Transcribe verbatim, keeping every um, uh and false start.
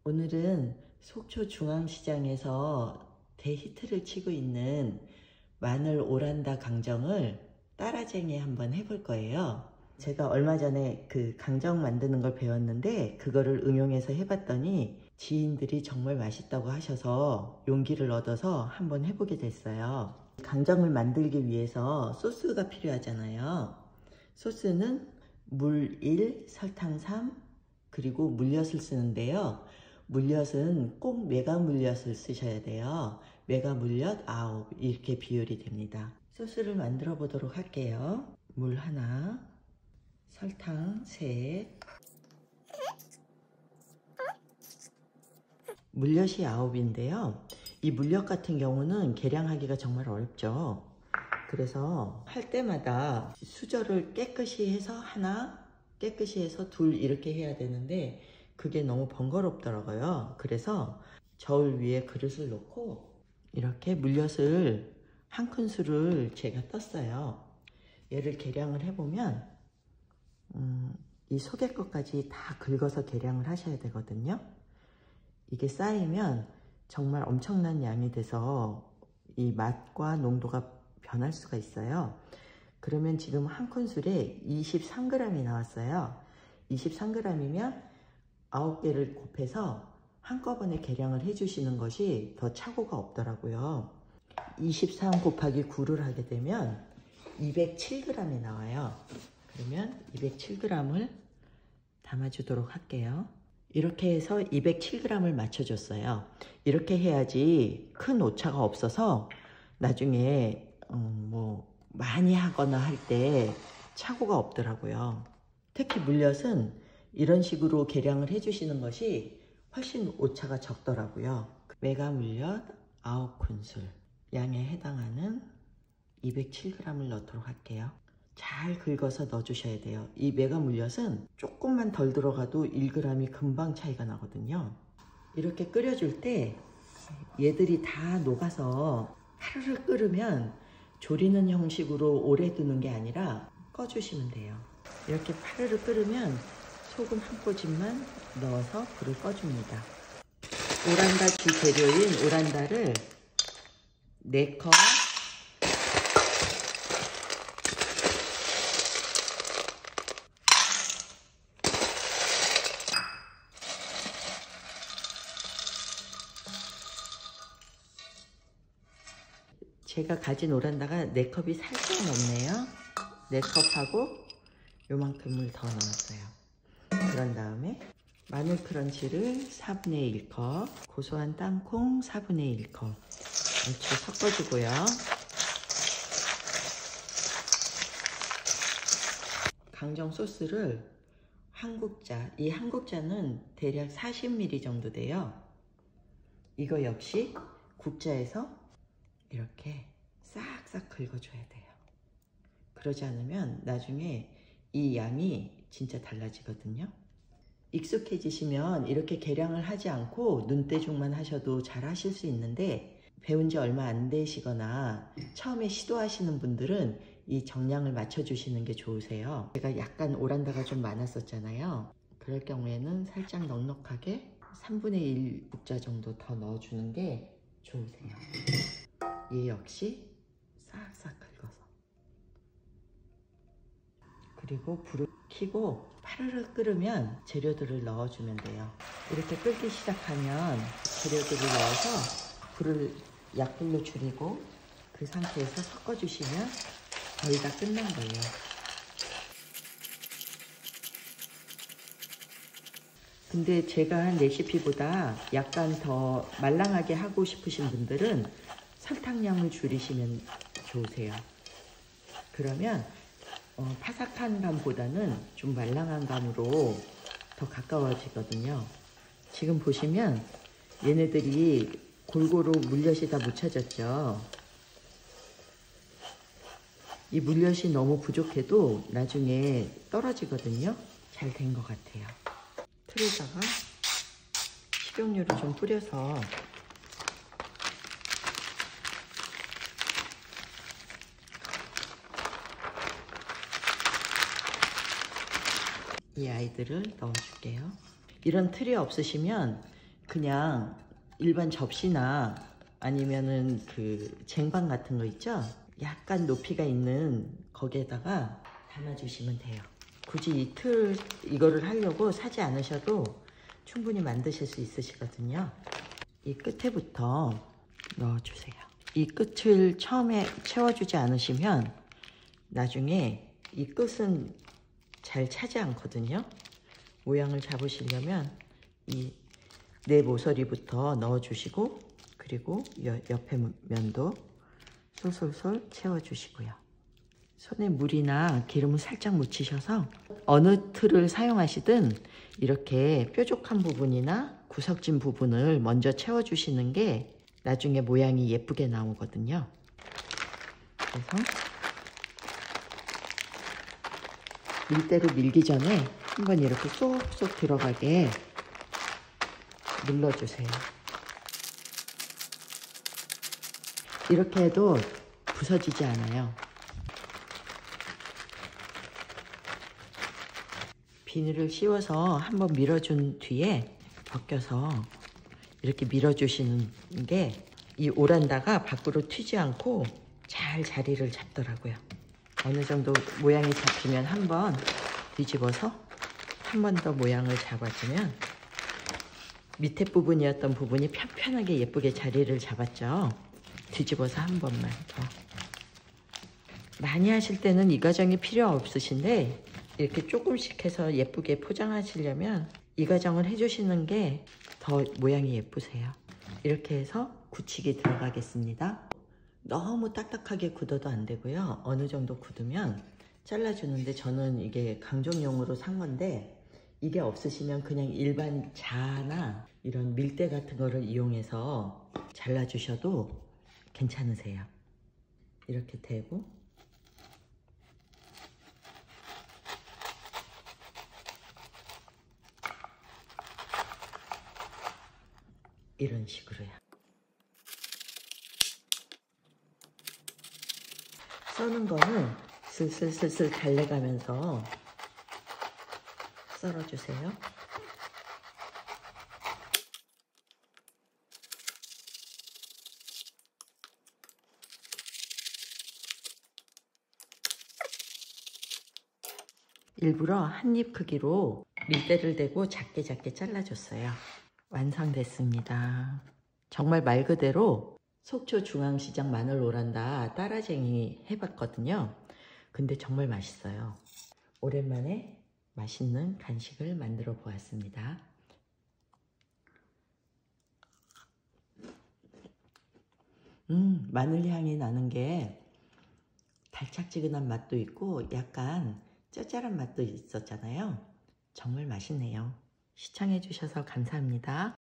오늘은 속초 중앙시장에서 대히트를 치고 있는 마늘 오란다 강정을 따라쟁이 한번 해볼 거예요. 제가 얼마 전에 그 강정 만드는 걸 배웠는데 그거를 응용해서 해봤더니 지인들이 정말 맛있다고 하셔서 용기를 얻어서 한번 해보게 됐어요. 강정을 만들기 위해서 소스가 필요하잖아요. 소스는 물 일, 설탕 삼, 그리고 물엿을 쓰는데요. 물엿은 꼭 메가 물엿을 쓰셔야 돼요. 메가 물엿 아홉, 이렇게 비율이 됩니다. 소스를 만들어 보도록 할게요. 물 하나, 설탕 셋, 물엿이 아홉인데요. 이 물엿 같은 경우는 계량하기가 정말 어렵죠. 그래서 할 때마다 수저를 깨끗이 해서 하나, 깨끗이 해서 둘 이렇게 해야 되는데 그게 너무 번거롭더라고요. 그래서 저울 위에 그릇을 놓고 이렇게 물엿을 한 큰술을 제가 떴어요. 얘를 계량을 해보면 음, 이 속에 것까지 다 긁어서 계량을 하셔야 되거든요. 이게 쌓이면 정말 엄청난 양이 돼서 이 맛과 농도가 변할 수가 있어요. 그러면 지금 한 큰술에 이십삼 그램이 나왔어요. 이십삼 그램이면 아홉 개를 곱해서 한꺼번에 계량을 해주시는 것이 더 착오가 없더라고요. 이십삼 곱하기 구를 하게 되면 이백칠 그램이 나와요. 그러면 이백칠 그램을 담아주도록 할게요. 이렇게 해서 이백칠 그램을 맞춰줬어요. 이렇게 해야지 큰 오차가 없어서 나중에 음, 뭐 많이 하거나 할 때 착오가 없더라고요. 특히 물엿은 이런 식으로 계량을 해주시는 것이 훨씬 오차가 적더라고요. 메가 물엿 아홉 큰술 양에 해당하는 이백칠 그램을 넣도록 할게요. 잘 긁어서 넣어주셔야 돼요. 이 메가 물엿은 조금만 덜 들어가도 일 그램이 금방 차이가 나거든요. 이렇게 끓여줄 때 얘들이 다 녹아서 하르르 끓으면 조리는 형식으로 오래 두는 게 아니라 꺼주시면 돼요. 이렇게 파르르 끓으면 소금 한 꼬집만 넣어서 불을 꺼줍니다. 오란다 주재료인 오란다를 네 컵, 제가 가진 오란다가 네 컵이 살짝 넘네요. 네 컵하고 요만큼 물 더 넣었어요. 그런 다음에 마늘 크런치를 사분의 일 컵, 고소한 땅콩 사분의 일 컵 이렇게 섞어주고요. 강정 소스를 한 국자, 이 한 국자는 대략 사십 밀리리터 정도 돼요. 이거 역시 국자에서 이렇게 싹싹 긁어줘야 돼요. 그러지 않으면 나중에 이 양이 진짜 달라지거든요. 익숙해지시면 이렇게 계량을 하지 않고 눈대중만 하셔도 잘 하실 수 있는데 배운 지 얼마 안 되시거나 처음에 시도하시는 분들은 이 정량을 맞춰주시는 게 좋으세요. 제가 약간 오란다가 좀 많았었잖아요. 그럴 경우에는 살짝 넉넉하게 삼분의 일 국자 정도 더 넣어주는 게 좋으세요. 얘 역시 싹싹 긁어서, 그리고 불을 켜고 파르르 끓으면 재료들을 넣어주면 돼요. 이렇게 끓기 시작하면 재료들을 넣어서 불을 약불로 줄이고 그 상태에서 섞어주시면 거의 다 끝난 거예요. 근데 제가 한 레시피보다 약간 더 말랑하게 하고 싶으신 분들은 설탕량을 줄이시면 좋으세요. 그러면 어, 파삭한 감보다는 좀 말랑한 감으로 더 가까워지거든요. 지금 보시면 얘네들이 골고루 물엿이 다 묻혀졌죠. 이 물엿이 너무 부족해도 나중에 떨어지거든요. 잘 된 것 같아요. 틀에다가 식용유를 좀 뿌려서 이 아이들을 넣어줄게요. 이런 틀이 없으시면 그냥 일반 접시나 아니면은 그 쟁반 같은 거 있죠? 약간 높이가 있는 거기에다가 담아주시면 돼요. 굳이 이 틀 이거를 하려고 사지 않으셔도 충분히 만드실 수 있으시거든요. 이 끝에부터 넣어주세요. 이 끝을 처음에 채워주지 않으시면 나중에 이 끝은 잘 차지 않거든요. 모양을 잡으시려면 이 내 모서리부터 넣어주시고, 그리고 옆에 면도 솔솔솔 채워주시고요. 손에 물이나 기름을 살짝 묻히셔서 어느 틀을 사용하시든 이렇게 뾰족한 부분이나 구석진 부분을 먼저 채워주시는 게 나중에 모양이 예쁘게 나오거든요. 그래서 밀대로 밀기 전에 한번 이렇게 쏙쏙 들어가게 눌러주세요. 이렇게 해도 부서지지 않아요. 비닐을 씌워서 한번 밀어준 뒤에 벗겨서 이렇게 밀어주시는 게 이 오란다가 밖으로 튀지 않고 잘 자리를 잡더라고요. 어느 정도 모양이 잡히면 한번 뒤집어서 한 번 더 모양을 잡아주면 밑에 부분이었던 부분이 편편하게 예쁘게 자리를 잡았죠. 뒤집어서 한 번만 더. 많이 하실 때는 이 과정이 필요 없으신데 이렇게 조금씩 해서 예쁘게 포장하시려면 이 과정을 해주시는 게 더 모양이 예쁘세요. 이렇게 해서 굳히기 들어가겠습니다. 너무 딱딱하게 굳어도 안 되고요. 어느 정도 굳으면 잘라주는데 저는 이게 강정용으로 산 건데 이게 없으시면 그냥 일반 자나 이런 밀대 같은 거를 이용해서 잘라주셔도 괜찮으세요. 이렇게 대고 이런 식으로요. 써는 거는 슬슬슬슬 달래가면서 썰어주세요. 일부러 한 입 크기로 밀대를 대고 작게 작게 잘라줬어요. 완성됐습니다. 정말 말 그대로 속초 중앙시장 마늘 오란다 따라쟁이 해봤거든요. 근데 정말 맛있어요. 오랜만에 맛있는 간식을 만들어 보았습니다. 음, 마늘 향이 나는 게 달짝지근한 맛도 있고 약간 짭짤한 맛도 있었잖아요. 정말 맛있네요. 시청해 주셔서 감사합니다.